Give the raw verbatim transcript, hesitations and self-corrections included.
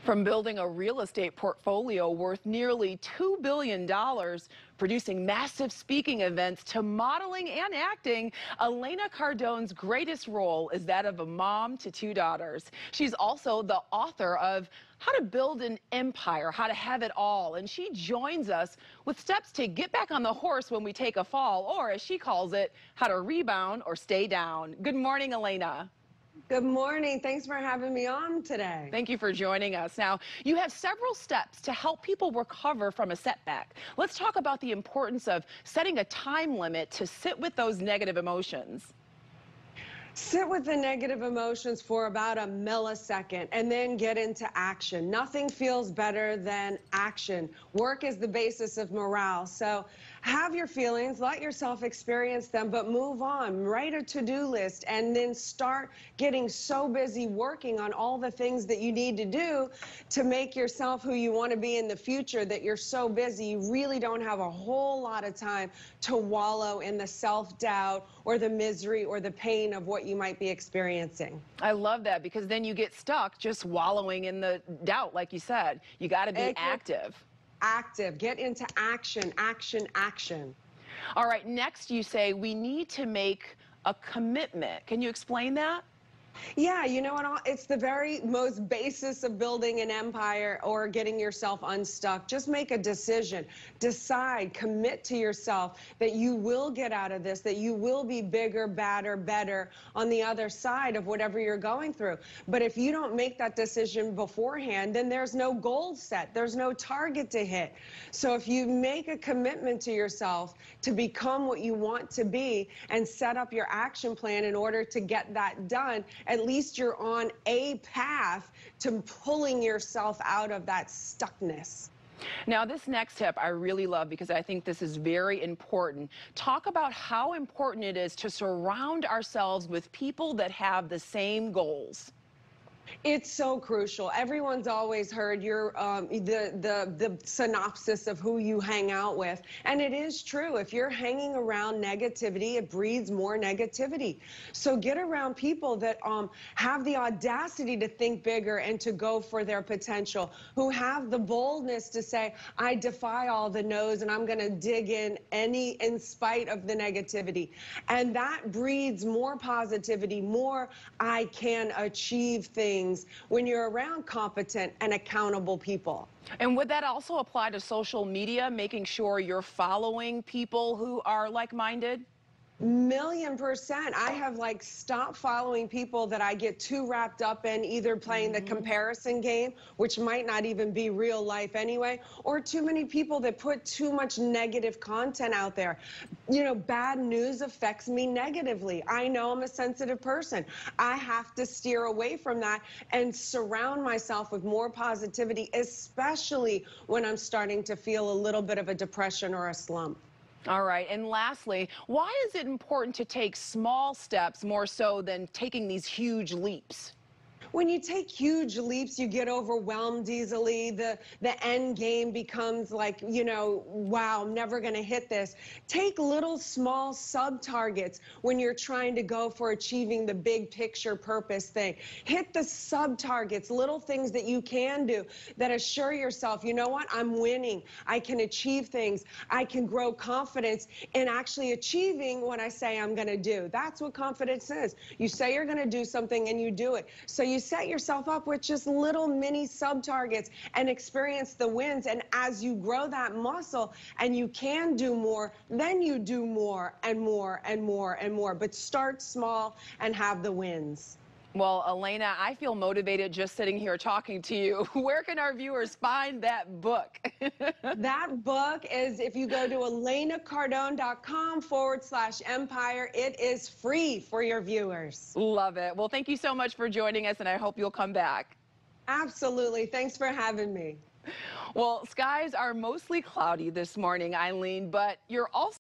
From building a real estate portfolio worth nearly two billion dollars, producing massive speaking events, to modeling and acting, Elena Cardone's greatest role is that of a mom to two daughters. She's also the author of How to Build an Empire, How to Have It All, and she joins us with steps to get back on the horse when we take a fall, or as she calls it, how to rebound or stay down. Good morning, Elena. Good morning. Thanks for having me on today. Thank you for joining us. Now, you have several steps to help people recover from a setback. Let's talk about the importance of setting a time limit to sit with those negative emotions. Sit with the negative emotions for about a millisecond and then get into action. Nothing feels better than action. Work is the basis of morale. So have your feelings, let yourself experience them, but move on. Write a to-do list and then start getting so busy working on all the things that you need to do to make yourself who you want to be in the future, that you're so busy you really don't have a whole lot of time to wallow in the self-doubt or the misery or the pain of what you might be experiencing. I love that, because then you get stuck just wallowing in the doubt, like you said. You got to be It, active. Active. Get into action, action, action. All right, next you say we need to make a commitment. Can you explain that? Yeah, you know what? It's the very most basis of building an empire or getting yourself unstuck. Just make a decision. Decide, commit to yourself that you will get out of this, that you will be bigger, badder, better on the other side of whatever you're going through. But if you don't make that decision beforehand, then there's no goal set. There's no target to hit. So if you make a commitment to yourself to become what you want to be and set up your action plan in order to get that done, at least you're on a path to pulling yourself out of that stuckness. Now, this next tip I really love, because I think this is very important. Talk about how important it is to surround ourselves with people that have the same goals. It's so crucial. Everyone's always heard your um, the the the synopsis of who you hang out with, and it is true. If you're hanging around negativity, it breeds more negativity. So get around people that um, have the audacity to think bigger and to go for their potential, who have the boldness to say, "I defy all the no's, and I'm going to dig in any in spite of the negativity," and that breeds more positivity, more I can achieve things when you're around competent and accountable people. And would that also apply to social media, making sure you're following people who are like-minded? Million percent. I have like stopped following people that I get too wrapped up in, either playing mm-hmm. the comparison game, which might not even be real life anyway, or too many people that put too much negative content out there. You know, bad news affects me negatively. I know I'm a sensitive person. I have to steer away from that and surround myself with more positivity, especially when I'm starting to feel a little bit of a depression or a slump. All right, and lastly, why is it important to take small steps more so than taking these huge leaps? When you take huge leaps, you get overwhelmed easily. The, the end game becomes like, you know, wow, I'm never going to hit this. Take little small sub-targets when you're trying to go for achieving the big picture purpose thing. Hit the sub-targets, little things that you can do that assure yourself, you know what, I'm winning. I can achieve things. I can grow confidence in actually achieving what I say I'm going to do. That's what confidence is. You say you're going to do something and you do it. So you set yourself up with just little mini sub-targets and experience the wins. And as you grow that muscle and you can do more, then you do more and more and more and more. But start small and have the wins. Well, Elena, I feel motivated just sitting here talking to you. Where can our viewers find that book? That book is, if you go to elena cardone dot com forward slash empire, it is free for your viewers. Love it. Well, thank you so much for joining us, and I hope you'll come back. Absolutely. Thanks for having me. Well, skies are mostly cloudy this morning, Eileen, but you're also